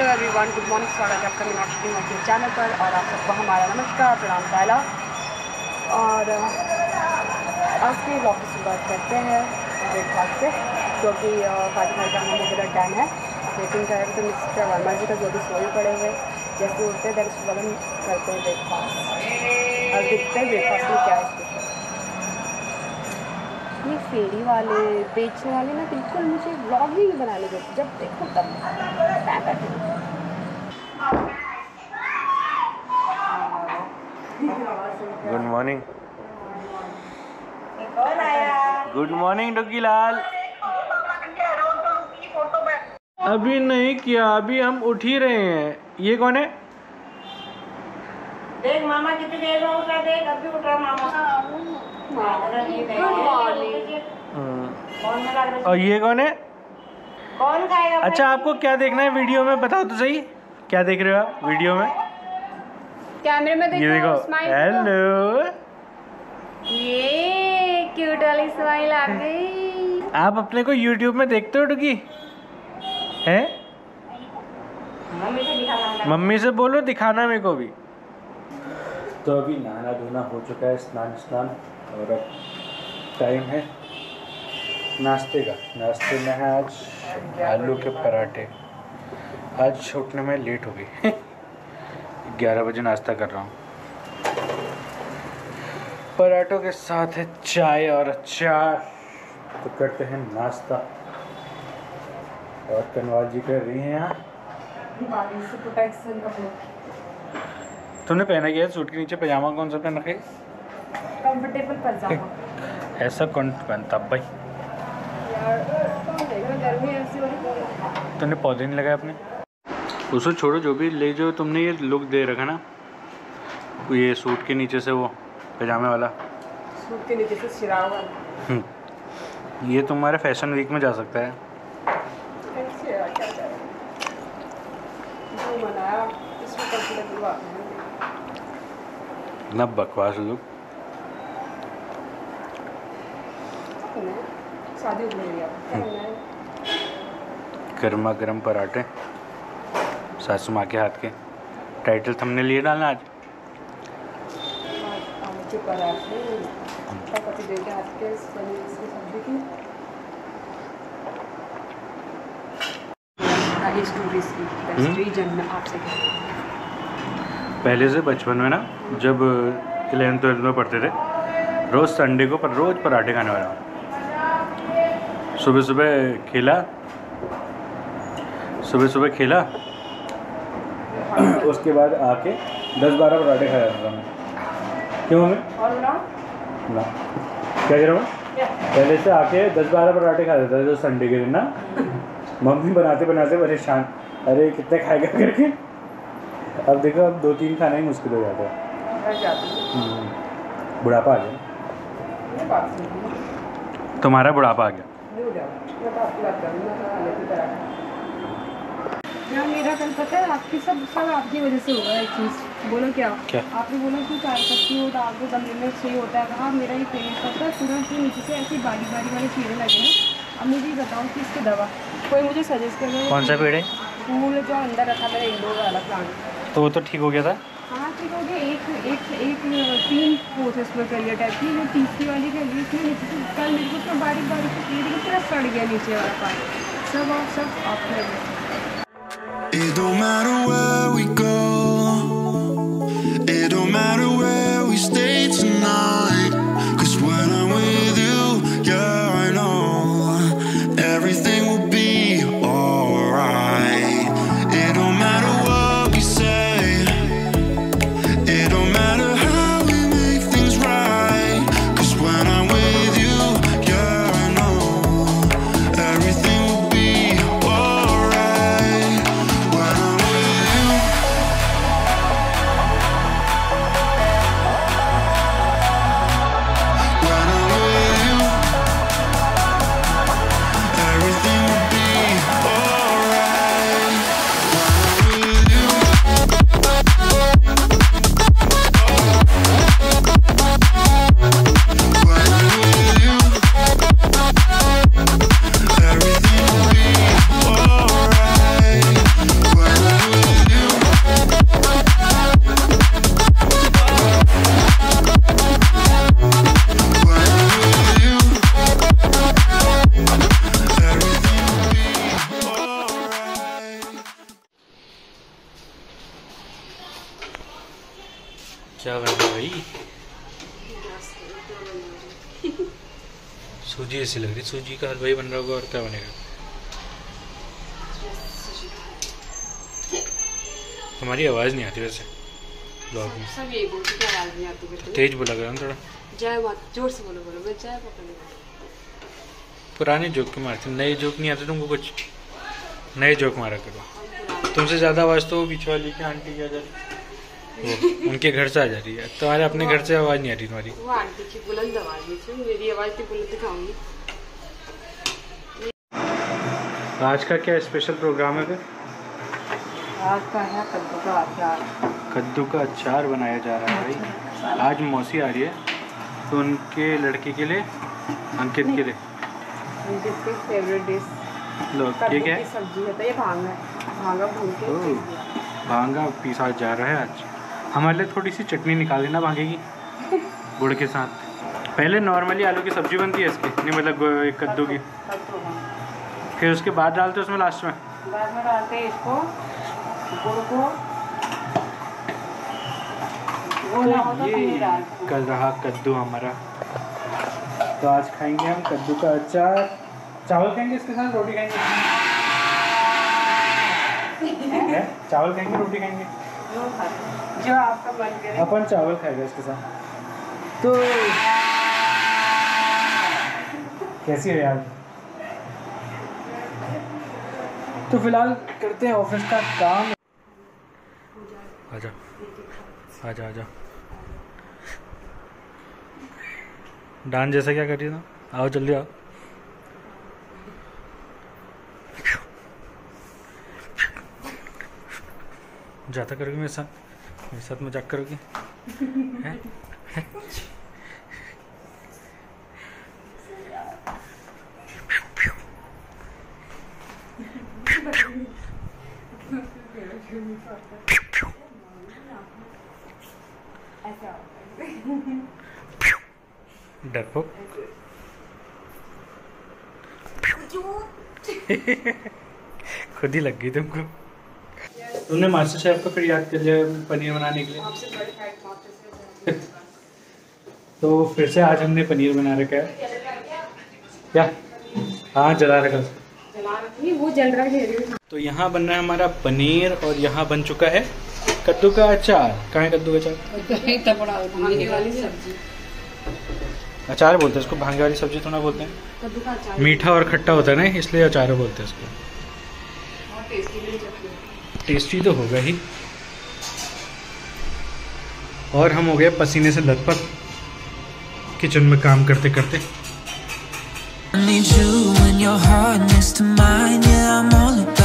Everyone, good morning. स्वागत है आपका मेरे चैनल पर और आप सबको हमारा नमस्कार, प्रणाम पहला। और आज के ब्लॉग की शुरुआत करते हैं ब्रेकफास्ट से, क्योंकि 5:30 का हमारा रेगुलर टाइम है। वेटिंग टाइम तो मिस्टर वर्मा जी का जो भी सोए पड़े हुए, जैसे उठते हैं उसके बाद हम करते हैं ब्रेकफास्ट और देखते हैं ब्रेकफास्ट में क्या है स्पेशल। ये फेरी वाले बेचने वाले ना बिल्कुल मुझे ब्लॉग भी नहीं बनाने देते, जब देखो तब good morning. Good morning Duggi Lal. अभी नहीं किया, अभी हम उठ ही रहे हैं। ये कौन है? देख मामा कितनी देर में उठा, देख अभी उठा मामा। और ये कौन है? कौन खाएगा? अच्छा, आपको क्या देखना है वीडियो में बताओ तो सही। क्या देख रहे हो आप वीडियो में? कैमरे में देखो। ये देखो, हेलो। ये क्यूट वाली स्माइल आ गई। आप अपने को यूट्यूब में देखते हो डुगी? हैं? मम्मी से दिखाना। मम्मी से बोलो दिखाना मेरे को भी। तो अभी नहाना धोना हो चुका है, स्नान और अब टाइम है नाश्ते का। नाश्ते में है आज आलू के पराठे। आज उठने में लेट हो गई 11 बजे नाश्ता कर रहा हूँ। पराठों के साथ है चाय और अचार। तो करते हैं नाश्ता। और कनवाल जी कर रही हैं यहाँ। तुमने पहना क्या है सूट के नीचे? पजामा कौन सा पहन रखे? Comfortable pyjama. ऐसा कौन पहनता भाई? यार गर्मी ऐसी हो रही। तुमने पौधे नहीं लगाए अपने? उसको छोड़ो, जो भी ले जो तुमने ये लुक दे रखा ना, ये सूट के नीचे से वो पजामे वाला, सूट के नीचे से सिराग वाला। ये तुम्हारे फैशन वीक में जा सकता है। कैसे यार, क्या कर रहे हैं? जो बनाया इसमें कंफर्टेबल बात है ना, बकवास लुक। शादी हो गई है। गर्मा गर्म पराठे सासू माँ के हाथ के। टाइटल थंबनेल लिए डालना आज। आलू के पराठे पति देव के हाथ के सब्जी की स्टोरीज की जन्म आपसे। पहले से बचपन में ना, जब 11th-12th में पढ़ते थे, रोज़ संडे को रोज़ पराठे खाने वाला। सुबह सुबह खेला उसके बाद आके 10-12 पराठे खा जाता था मैं। क्यों मैं? और ना क्या कह रहा हूँ? पहले से आके 10-12 पराठे खा जाता था जो संडे के दिन ना। मम्मी बनाते परेशान, अरे कितने खाएगा करके। अब देखो, अब 2-3 खाना ही मुश्किल हो जाता है। बुढ़ापा आ गया। तुम्हारा बुढ़ापा आ गया। यार मेरा कल पता है आपकी सब आपकी वजह से होगा। एक चीज़ बोलो। क्या आपने बोला कि चाय पत्ती हो डाल दो गमले में, सही होता है। हाँ, मेरा ये पेड़ पता है तुरंत ही नीचे से ऐसी बारी वाले कीड़े लगे हैं। अब मुझे बताओ कि इसकी दवा कोई मुझे सजेस्ट कर। कौन सा पेड़ है? फूल जो अंदर रखा था इंडोर वाला प्लांट, तो वो तो ठीक हो गया था। हाँ ठीक हो गया। एक 3 फोर्थ इसमें फैलियर टाइप की, वो तीसरी वाली फैली थी नीचे से। कल मेरे को तो बारीक कीड़े की तरह सड़ गया नीचे वाला पानी। सब आप लगे। It don't matter where we go, it don't matter where we stay tonight, 'cause when I'm with you, yeah, I know everything will be alright. It don't matter what we say, it don't matter how we make things right, 'cause when I'm with you, yeah, I know everything will be alright. When I'm with क्या बन रहा भाई? सूजी ऐसी लग रही, सूजी का हलवा ही बन रहा होगा और क्या बनेगा? हमारी आवाज़ नहीं आती वैसे ब्लॉग में। सब यही बोलते हैं, आवाज़ नहीं आती बिल्कुल। तेज बोला करो ना थोड़ा। जय माता, जोर से बोलो बोलो, मैं जय माता नहीं। पुराने जोक क्यों मारते, नए जोक नहीं आते तुमको? कुछ नए जोक मारा करो। तुमसे ज़्यादा आवाज़ तो पीछे वाली की आंटी की आ जा रही, वो उनके घर से आ जा रही है। तुम्हारे अपने घर से आवाज़ नहीं आ रही तुम्हारी। वो आंटी की बुलंद आवाज़ में, मेरी आवाज़ तो बुलंद दिखाऊंगी। आज का क्या स्पेशल प्रोग्राम है फिर? आज का है कद्दू का अचार। कद्दू का अचार बनाया जा रहा है भाई। आज मौसी आ रही है तो उनके लड़के के लिए, अंकित के लिए उनकी फेवरेट डिश लो। ये क्या है? सब्जी है, ये भांगा है, भांगा भून के ओह। पीस दिया। भांगा पीसा जा रहा है आज। हमारे लिए थोड़ी सी चटनी निकाल देना भांगे की, गुड़ के साथ। पहले नॉर्मली आलू की सब्जी बनती है इसकी, नहीं मतलब कद्दू की, फिर उसके बाद डालते हैं उसमें लास्ट में। बाद में डालते हैं इसको, गुड़ को, वो ना हो तो ये पनीर डालते हैं। कर रहा कद्दू हमारा। तो आज खाएंगे हम कद्दू का अचार। चावल खाएंगे इसके साथ, रोटी खाएंगे? है? चावल खाएंगे रोटी खाएंगे? जो आपका मन करे। अपन चावल खाएगा इसके साथ। तो कैसी है यार? तो फिलहाल करते हैं ऑफिस का काम। आजा आजा आजा। डांस जैसा क्या कर रही है? आओ जल्दी आओ। जाता करोगी मेरे साथ मजाक करोगी? हैं? डरपोक। खुद ही लग गई तुमको। तुमने मास्टर शेफ को फिर याद कर लिया पनीर बनाने के लिए। तो फिर से आज हमने पनीर बना रखा है क्या? हाँ जला रखा, वो जल रहा है। तो यहाँ बन रहा है हमारा पनीर और यहाँ बन चुका है कद्दू का अचार। कहाँ है कद्दू का अचार? भांगे वाली सब्जी, अचार बोलते हैं इसको, भांगे वाली सब्जी थोड़ा बोलते हैं। कद्दू का अचार मीठा और खट्टा होता है ना, इसलिए अचार बोलते हैं इसको। बहुत टेस्टी भी लगती है। टेस्टी तो होगा ही। और हम हो गए पसीने से लथपथ किचन में काम करते करते। I need you when your heart next to mine. Yeah, I'm all